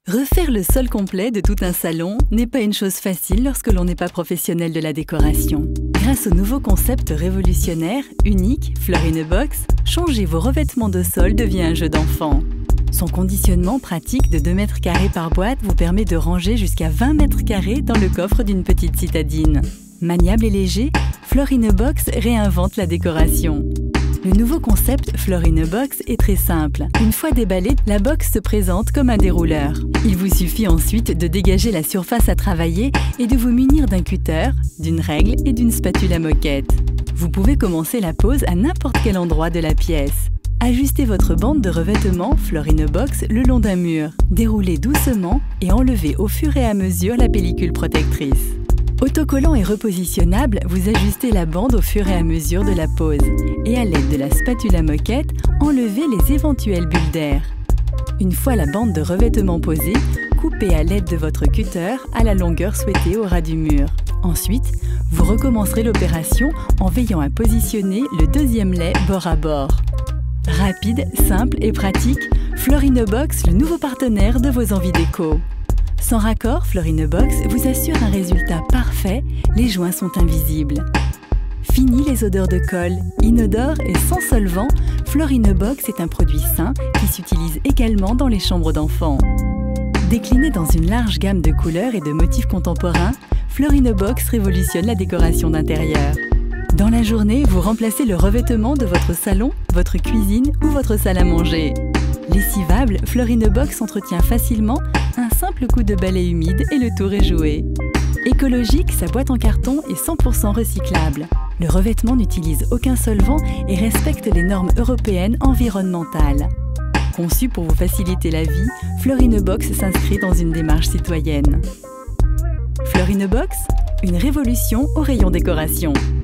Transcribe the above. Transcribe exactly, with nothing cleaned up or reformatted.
Refaire le sol complet de tout un salon n'est pas une chose facile lorsque l'on n'est pas professionnel de la décoration. Grâce au nouveau concept révolutionnaire, unique, Florinebox, changer vos revêtements de sol devient un jeu d'enfant. Son conditionnement pratique de deux mètres carrés par boîte vous permet de ranger jusqu'à vingt mètres carrés dans le coffre d'une petite citadine. Maniable et léger, Florinebox réinvente la décoration. Le nouveau concept Florinebox est très simple. Une fois déballée, la box se présente comme un dérouleur. Il vous suffit ensuite de dégager la surface à travailler et de vous munir d'un cutter, d'une règle et d'une spatule à moquette. Vous pouvez commencer la pose à n'importe quel endroit de la pièce. Ajustez votre bande de revêtement Florinebox le long d'un mur. Déroulez doucement et enlevez au fur et à mesure la pellicule protectrice. Autocollant et repositionnable, vous ajustez la bande au fur et à mesure de la pose et à l'aide de la spatule à moquette, enlevez les éventuelles bulles d'air. Une fois la bande de revêtement posée, coupez à l'aide de votre cutter à la longueur souhaitée au ras du mur. Ensuite, vous recommencerez l'opération en veillant à positionner le deuxième lait bord à bord. Rapide, simple et pratique, Florinebox, le nouveau partenaire de vos envies déco. Sans raccord, Florinebox vous assure un résultat parfait, les joints sont invisibles. Fini les odeurs de colle, inodore et sans solvant, Florinebox est un produit sain qui s'utilise également dans les chambres d'enfants. Décliné dans une large gamme de couleurs et de motifs contemporains, Florinebox révolutionne la décoration d'intérieur. Dans la journée, vous remplacez le revêtement de votre salon, votre cuisine ou votre salle à manger. Lessivable, Florinebox entretient facilement, un simple coup de balai humide et le tour est joué. Écologique, sa boîte en carton est cent pour cent recyclable. Le revêtement n'utilise aucun solvant et respecte les normes européennes environnementales. Conçu pour vous faciliter la vie, Florinebox s'inscrit dans une démarche citoyenne. Florinebox, une révolution au rayon décoration.